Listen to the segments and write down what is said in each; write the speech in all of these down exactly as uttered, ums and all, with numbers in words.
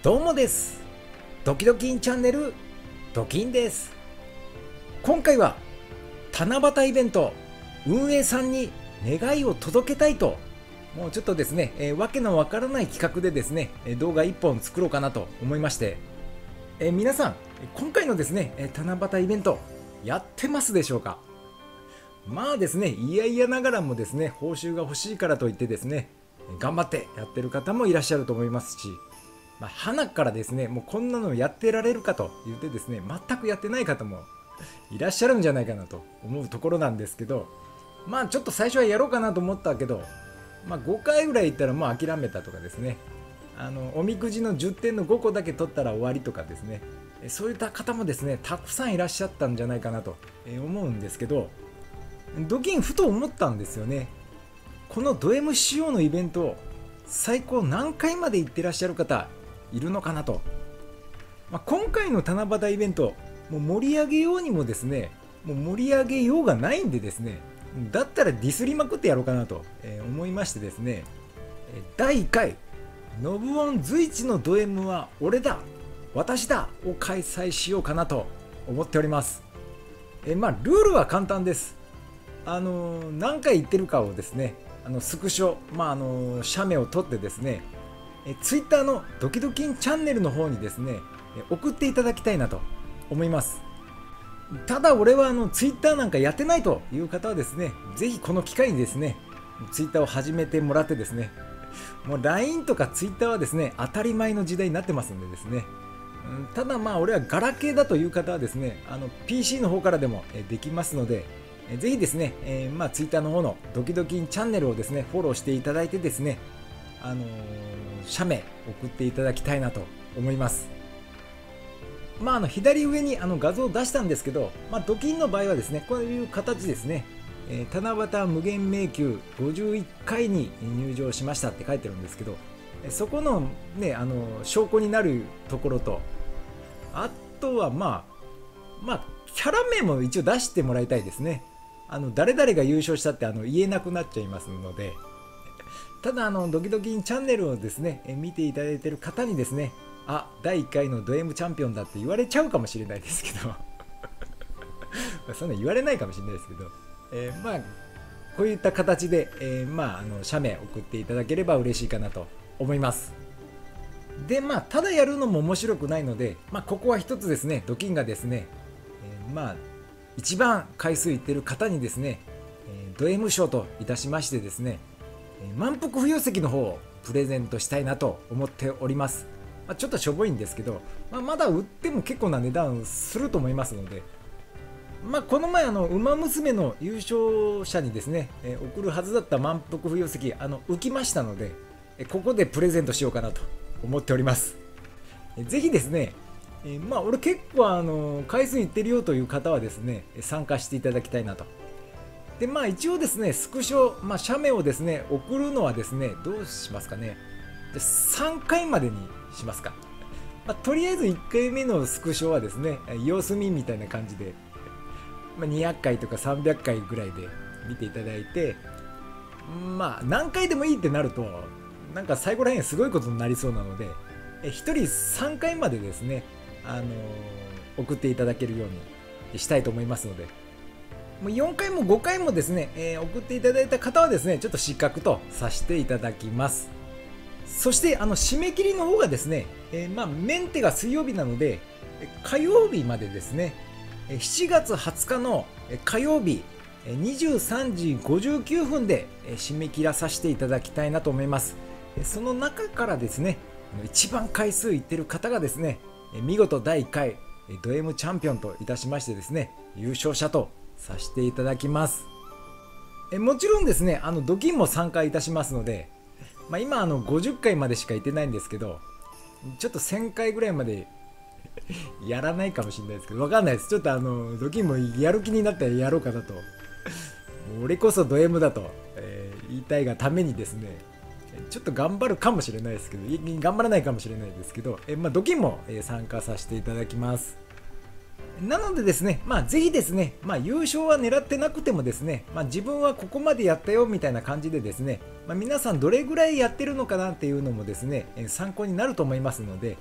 どうもです。ドキドキンチャンネルドキンです。今回は七夕イベント運営さんに願いを届けたいと、もうちょっとですね、えー、わけのわからない企画でですね、動画いっぽん作ろうかなと思いまして、えー、皆さん今回のですね七夕イベントやってますでしょうか。まあですね、いやいやながらもですね、報酬が欲しいからといってですね、頑張ってやってる方もいらっしゃると思いますし、まあ、花からですね、もうこんなのやってられるかと言ってですね、全くやってない方もいらっしゃるんじゃないかなと思うところなんですけど、まあちょっと最初はやろうかなと思ったけど、まあ、ごかいぐらい行ったらもう諦めたとかですね、あのおみくじのじゅってんのごこだけ取ったら終わりとかですね、そういった方もですねたくさんいらっしゃったんじゃないかなと思うんですけど、ドキンふと思ったんですよね。このド M 仕様のイベントを最高何回まで行ってらっしゃる方いるのかなと、まあ、今回の七夕イベントもう盛り上げようにもですね、もう盛り上げようがないんでですね、だったらディスりまくってやろうかなと思いましてですね、だいいっかいノブオン随一のド M は俺だ私だを開催しようかなと思っております。えまあルールは簡単です。あのー、何回言ってるかをですね、あのスクショ、まああのー、写メを撮ってですね、え Twitter のドキドキンチャンネルの方にですね送っていただきたいなと思います。ただ俺はあの Twitter なんかやってないという方はですね、ぜひこの機会にですね Twitter を始めてもらってですね、もう ライン とか Twitter はですね当たり前の時代になってますんでですね、ただまあ俺はガラケーだという方はですね、あの ピーシー の方からでもできますので、ぜひですね、えー、まあ Twitter の方のドキドキンチャンネルをですねフォローしていただいてですね、あのー、写メ送っていただきたいなと思います。まあ、あの左上にあの画像を出したんですけど、まあ、ドキンの場合はですねこういう形ですね、えー、七夕無限迷宮ごじゅういっかいに入場しましたって書いてるんですけど、そこのねあの証拠になるところと、あとはまあまあキャラ名も一応出してもらいたいですね。あの誰々が優勝したってあの言えなくなっちゃいますので、ただあのドキドキンチャンネルをですね見ていただいている方にですね、あ、だいいっかいのド M チャンピオンだって言われちゃうかもしれないですけどそんな言われないかもしれないですけど、えー、まあこういった形で、えー、まああの写メ送っていただければ嬉しいかなと思います。でまあただやるのも面白くないので、まあ、ここは一つですね、ドキンがですね、えー、まあ一番回数いってる方にですね、えー、ド M 賞といたしましてですね、満腹不要席の方をプレゼントしたいなと思っております。まあ、ちょっとしょぼいんですけど、まあ、まだ売っても結構な値段すると思いますので、まあ、この前あの馬娘の優勝者にですね、えー、送るはずだった満腹不要席あの浮きましたので、えー、ここでプレゼントしようかなと思っております。えー、ぜひですね、えー、まあ俺結構あの回数いってるよという方はですね参加していただきたいなと。でまあ一応ですねスクショ、まあ、写メをですね送るのはですねどうしますかね、でさんかいまでにしますか。まあ、とりあえずいっかいめのスクショはですね様子見みたいな感じで、まあ、にひゃっかいとかさんびゃっかいぐらいで見ていただいて、まあ何回でもいいってなるとなんか最後らへんすごいことになりそうなので、ひとりさんかいまでですね、あのー、送っていただけるようにしたいと思いますので、もうよんかいもごかいもですね、えー、送っていただいた方はですねちょっと失格とさせていただきます。そしてあの締め切りの方がですね、えー、まあメンテが水曜日なので火曜日までですね、しちがつはつかの火曜日にじゅうさんじごじゅうきゅうふんで締め切らさせていただきたいなと思います。その中からですね一番回数いってる方がですね見事だいいっかいド M チャンピオンといたしましてですね優勝者とさせていただきます。えもちろんですねあのドキンも参加いたしますので、まあ、今あのごじゅっかいまでしか行ってないんですけど、ちょっとせんかいぐらいまでやらないかもしれないですけど、わかんないです。ちょっとあのドキンもやる気になったらやろうかなと、俺こそド M だと、えー、言いたいがためにですねちょっと頑張るかもしれないですけど、頑張らないかもしれないですけど、えまあ、ドキンも参加させていただきます。なのでですね、まあ、ぜひですね、まあ、優勝は狙ってなくてもですね、まあ、自分はここまでやったよみたいな感じでですね、まあ、皆さんどれぐらいやってるのかなっていうのもですね、参考になると思いますので、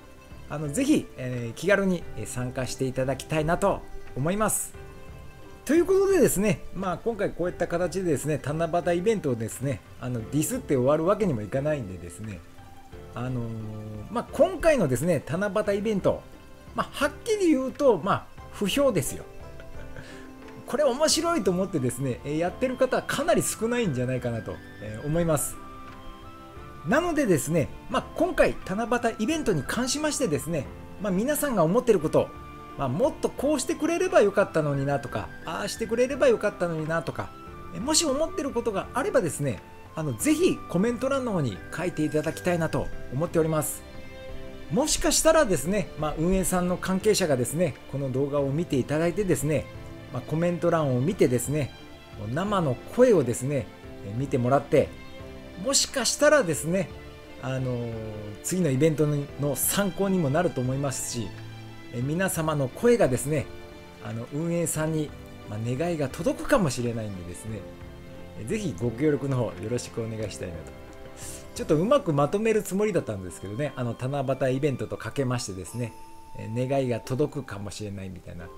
あのぜひ、えー、気軽に参加していただきたいなと思います。ということでですね、まあ、今回こういった形でですね、七夕イベントをですね、あのディスって終わるわけにもいかないんでですね、あのーまあ、今回のですね、七夕イベント、まあ、はっきり言うと、まあ、不評ですよ。これ面白いと思ってですね、やってる方はかなり少ないんじゃないかなと思います。なのでですね、まあ、今回七夕イベントに関しましてですね、まあ、皆さんが思ってること、まあ、もっとこうしてくれればよかったのになとか、ああしてくれればよかったのになとか、もし思ってることがあればですね、あのぜひコメント欄の方に書いていただきたいなと思っております。もしかしたらですね、まあ、運営さんの関係者がですね、この動画を見ていただいてですね、まあ、コメント欄を見てですね、生の声をですね、見てもらって、もしかしたらですね、あのー、次のイベントの参考にもなると思いますし、皆様の声がですね、あの運営さんに願いが届くかもしれないんでですね、ぜひご協力の方よろしくお願いしたいなと。ちょっとうまくまとめるつもりだったんですけどね、あの七夕イベントとかけましてですね、願いが届くかもしれないみたいなう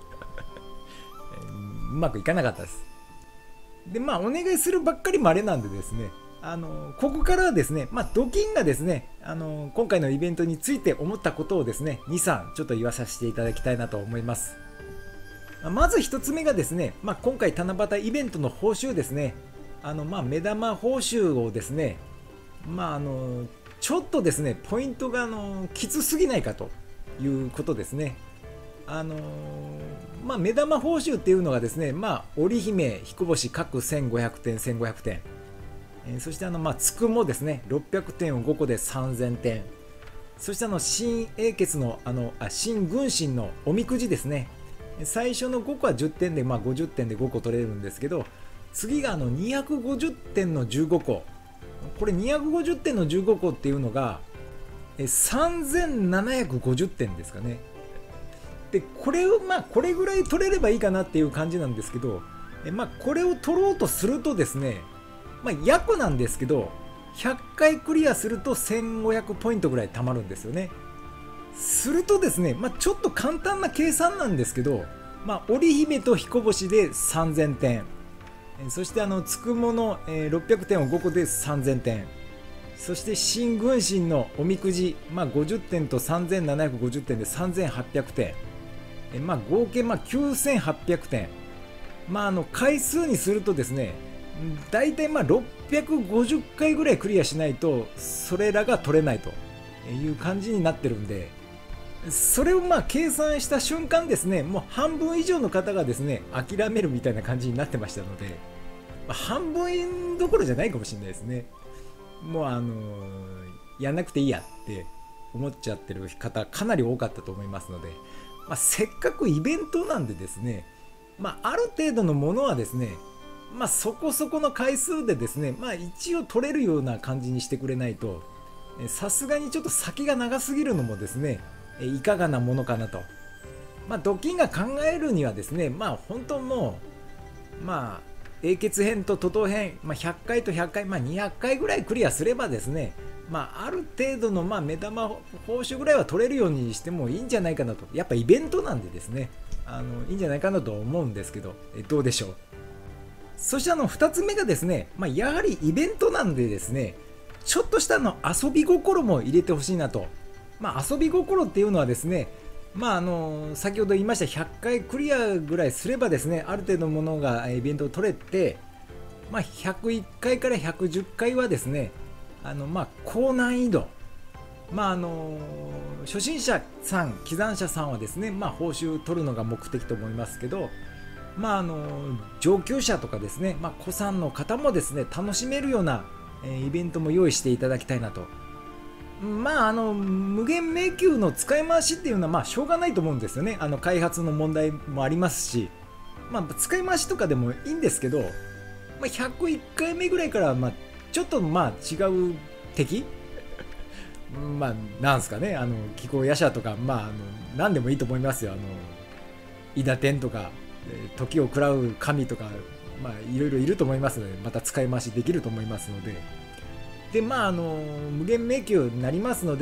まくいかなかったです。でまあお願いするばっかりもあれなんでですね、あのここからはですね、まあ、ドキンがですね、あの今回のイベントについて思ったことをですね、に、さんちょっと言わさせていただきたいなと思います。まずひとつめがですね、まあ、今回七夕イベントの報酬ですね、あのまあ目玉報酬をですね、まああのちょっとですねポイントがあのきつすぎないかということですね。あのまあ、目玉報酬っていうのがですね、まあ、織姫、彦星各せんごひゃくてん、せんごひゃくてん、えー、そしてあの、まあ、つくもですね、ろっぴゃくてんをごこでさんぜんてん、そしてあの新英傑のあのあ新軍神のおみくじですね、最初のごこはじゅってんで、まあ、ごじゅってんでごこ取れるんですけど、次があのにひゃくごじゅってんのじゅうごこ、これにひゃくごじゅってんのじゅうごこっていうのがさんぜんななひゃくごじゅってんですかね。でこれをまあこれぐらい取れればいいかなっていう感じなんですけど、えまあこれを取ろうとするとですね、まあ約なんですけどひゃっかいクリアするとせんごひゃくポイントぐらい貯まるんですよね。するとですね、まあ、ちょっと簡単な計算なんですけど、まあ、織姫と彦星でさんぜんてん、そしてあのつくものろっぴゃくてんをごこでさんぜんてん、そして新軍神のおみくじ、まあ、ごじゅってんとさんぜんななひゃくごじゅってんでさんぜんはっぴゃくてん、えまあ、合計まあきゅうせんはっぴゃくてん、まあ、あの回数にするとですね、だいたいまあろっぴゃくごじゅっかいぐらいクリアしないとそれらが取れないという感じになってるんで、それをまあ計算した瞬間ですね、もう半分以上の方がですね諦めるみたいな感じになってましたので、まあ、半分どころじゃないかもしれないですね。もうあのー、やんなくていいやって思っちゃってる方かなり多かったと思いますので、まあ、せっかくイベントなんでですね、まあ、ある程度のものはですね、まあ、そこそこの回数でですね、まあ、一応取れるような感じにしてくれないと、さすがにちょっと先が長すぎるのもですね、いかがなものかなと。まあ、ドキンが考えるにはですね、まあ本当もう、まあ、英傑編と徒党編、まあ、ひゃっかいとひゃっかい、まあ、にひゃっかいぐらいクリアすればですね、まあ、ある程度のまあ目玉報酬ぐらいは取れるようにしてもいいんじゃないかなと。やっぱイベントなんでですね、あのいいんじゃないかなと思うんですけど、えどうでしょう。そしてあのふたつめがですね、まあ、やはりイベントなんでですね、ちょっとしたの遊び心も入れてほしいなと。まあ、遊び心っていうのはですね、まあ、あの先ほど言いましたひゃっかいクリアぐらいすればですね、ある程度のものがイベントを取れて、まあ、ひゃくいっかいからひゃくじゅっかいはですね、あのまあ高難易度、まああの初心者さん、起山者さんはですね、まあ、報酬取るのが目的と思いますけど、まあ、あの上級者とかですね、まあ、古参の方もですね楽しめるようなイベントも用意していただきたいなと。まあ、あの無限迷宮の使い回しっていうのはまあしょうがないと思うんですよね。あの開発の問題もありますし、まあ、使い回しとかでもいいんですけど、まあ、ひゃくいっかいめぐらいからまあちょっとまあ違う敵まあなんすかね、あの気候夜叉とか、まあ、あの何でもいいと思いますよ。あの伊達天とか時を喰らう神とか、まあいろいろいると思いますので、また使い回しできると思いますので、でまああの無限迷宮になりますので、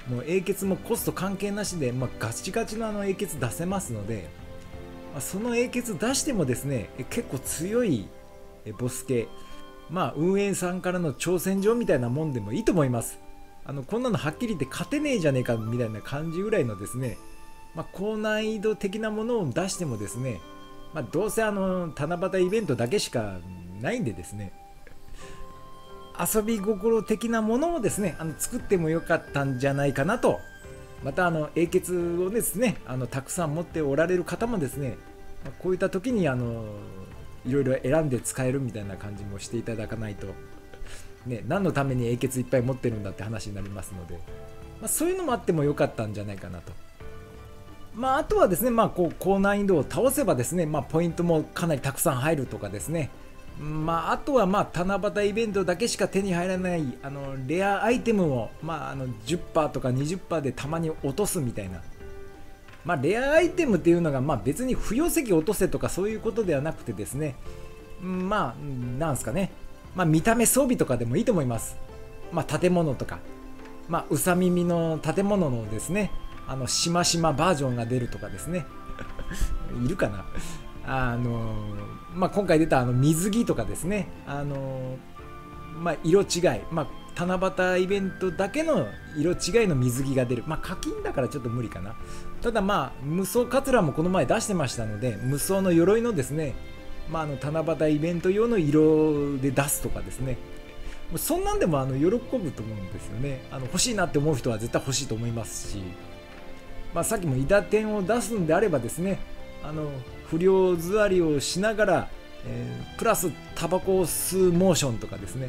もう英傑もコスト関係なしで、まあ、ガチガチのあの英傑出せますので、まあ、その英傑出してもですね結構強いボス系、まあ運営さんからの挑戦状みたいなもんでもいいと思います。あのこんなのはっきり言って勝てねえじゃねえかみたいな感じぐらいのですね、まあ、高難易度的なものを出してもですね、まあ、どうせあの七夕イベントだけしかないんでですね、遊び心的なものをですねあの作ってもよかったんじゃないかなと。またあの英傑をですねあのたくさん持っておられる方もですね、こういった時にあのいろいろ選んで使えるみたいな感じもしていただかないと、ね、何のために英傑いっぱい持ってるんだって話になりますので、まあ、そういうのもあってもよかったんじゃないかなと。まあ、あとはですね、まあ、こう高難易度を倒せばですね、まあ、ポイントもかなりたくさん入るとかですね、まあ、あとはまあ七夕イベントだけしか手に入らないあのレアアイテムを、まあ、あの じゅっパーセント とか にじゅっパーセント でたまに落とすみたいな、まあ、レアアイテムっていうのがまあ別に不要石落とせとかそういうことではなくてですね、まあなんすかね、まあ、見た目装備とかでもいいと思います。まあ、建物とか、まあ、うさ耳の建物のですねあのしましまバージョンが出るとかですねいるかな、あのまあ、今回出たあの水着とかですね、あのまあ、色違い、まあ、七夕イベントだけの色違いの水着が出る、まあ、課金だからちょっと無理かな。ただまあ無双カツラもこの前出してましたので、無双の鎧のですね、まあ、あの七夕イベント用の色で出すとかですね、そんなんでもあの喜ぶと思うんですよね。あの欲しいなって思う人は絶対欲しいと思いますし、まあ、さっきもイダテンを出すんであればですね、あの不良座りをしながら、えー、プラスタバコを吸うモーションとかですね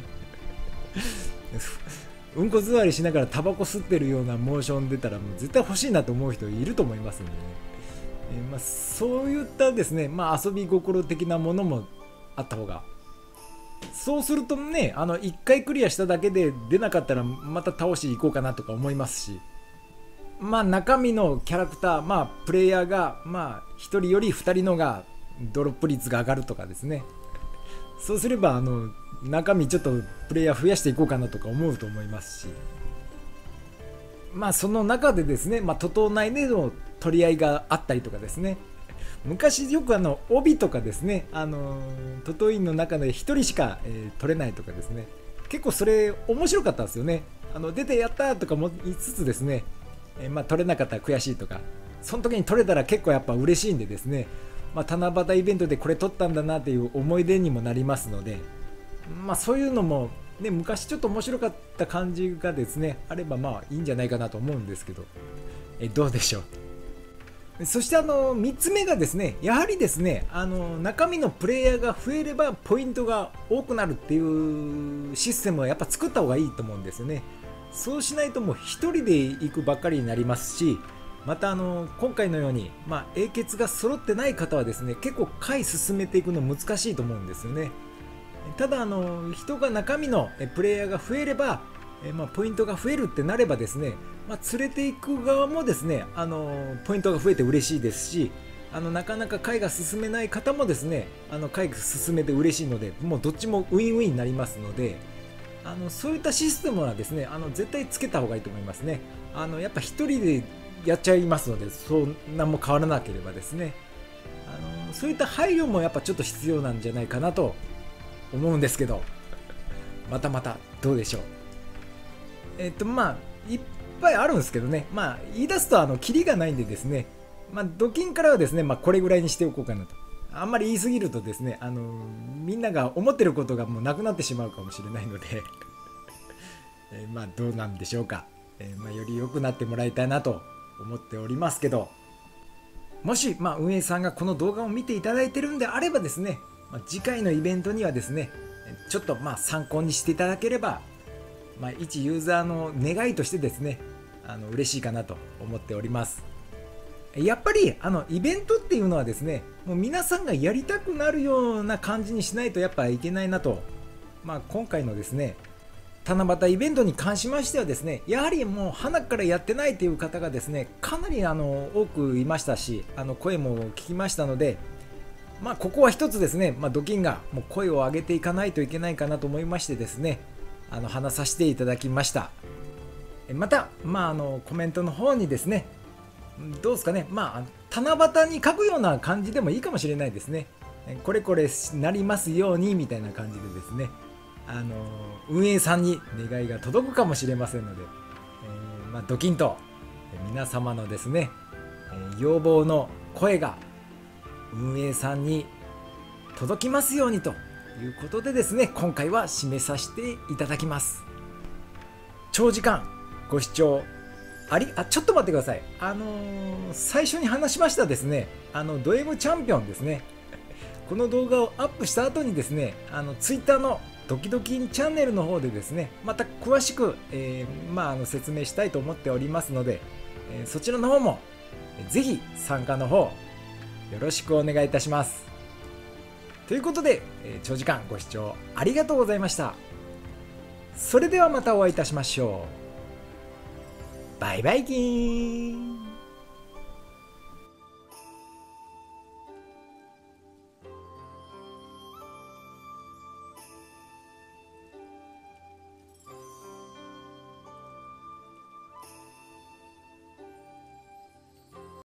うんこ座りしながらタバコ吸ってるようなモーション出たらもう絶対欲しいなと思う人いると思いますんでね、えーまあ、そういったですね、まあ、遊び心的なものもあった方が、そうするとね、あのいっかいクリアしただけで出なかったらまた倒しに行こうかなとか思いますし、まあ中身のキャラクター、まあプレイヤーがまあひとりよりふたりのがドロップ率が上がるとかですね、そうすればあの中身ちょっとプレイヤー増やしていこうかなとか思うと思いますし、まあその中でですね、まあ徒党内での取り合いがあったりとかですね、昔よくあの帯とかですね、あの徒党員の中でひとりしか、えー、取れないとかですね、結構それ面白かったんですよね。あの出てやったとかも言いつつですね、えー、まあ取れなかったら悔しいとか、その時に取れたら結構やっぱ嬉しいんでですね、まあ、七夕イベントでこれ取ったんだなっていう思い出にもなりますので、まあそういうのもね、昔ちょっと面白かった感じがですねあればまあいいんじゃないかなと思うんですけど、えどうでしょう。そしてあのみっつめがですね、やはりですね、あの中身のプレイヤーが増えればポイントが多くなるっていうシステムはやっぱ作った方がいいと思うんですよね。そうしないともうひとりで行くばっかりになりますし、またあの今回のように、まあ、英傑が揃ってない方はですね結構回進めていくの難しいと思うんですよね。ただあの人が中身のプレイヤーが増えれば、えまあ、ポイントが増えるってなればですね、まあ、連れていく側もですねあのポイントが増えて嬉しいですし、あのなかなか回が進めない方もですねあの回が進めて嬉しいので、もうどっちもウィンウィンになりますので、あのそういったシステムはですねあの絶対つけた方がいいと思いますね。あのやっぱ一人でやっちゃいますので、そう何も変わらなければですね、あのそういった配慮もやっぱちょっと必要なんじゃないかなと思うんですけど、またまたどうでしょう。えっとまあいっぱいあるんですけどね、まあ言い出すとあのキリがないんでですね、まあドキンからはですね、まあこれぐらいにしておこうかなと。あんまり言い過ぎるとですね、あのみんなが思ってることがもうなくなってしまうかもしれないのでえーまあどうなんでしょうか。えーまあ、より良くなってもらいたいなと思っておりますけど、もし、まあ、運営さんがこの動画を見ていただいてるんであればですね、まあ、次回のイベントにはですねちょっとまあ参考にしていただければ、まあ、一ユーザーの願いとしてですねあの嬉しいかなと思っております。やっぱりあのイベントっていうのはですねもう皆さんがやりたくなるような感じにしないとやっぱいけないなと、まあ、今回のですね七夕イベントに関しましてはですね、やはりもう花からやってないという方がですねかなりあの多くいましたし、あの声も聞きましたので、まあここは一つですね、まあ、ドキンがもう声を上げていかないといけないかなと思いましてですね、あの話させていただきました。 また、まあ、あのコメントの方にですね、どうですかね、まあ、七夕に書くような感じでもいいかもしれないですね。これこれなりますようにみたいな感じでですね、あの運営さんに願いが届くかもしれませんので、えーまあ、ドキンと皆様のですね、要望の声が運営さんに届きますようにということでですね、今回は締めさせていただきます。長時間ご視聴ありあちょっと待ってください。あのー、最初に話しましたですね、あのド M チャンピオンですね、この動画をアップした後にですね、あのツイッターのドキドキンチャンネルの方でですね、また詳しく、えーまあ、あの説明したいと思っておりますので、えー、そちらの方もぜひ参加の方よろしくお願いいたします。ということで、えー、長時間ご視聴ありがとうございました。それではまたお会いいたしましょう。バイバイキーン。